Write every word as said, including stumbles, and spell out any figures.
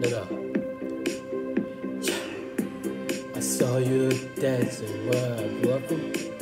No, no. I saw you dancing where I grew up.